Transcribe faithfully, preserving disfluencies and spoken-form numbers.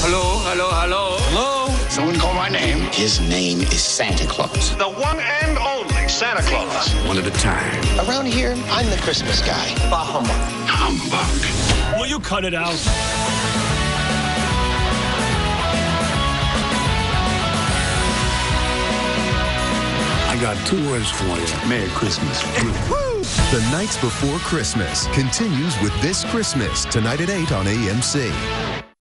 Hello, hello, hello. Hello? Someone call my name. His name is Santa Claus. The one and only Santa Claus. One at a time. Around here, I'm the Christmas guy. Bah humbug. Humbug. Will you cut it out? I got two words for you. Merry Christmas. The Nights Before Christmas continues with This Christmas, tonight at eight on A M C.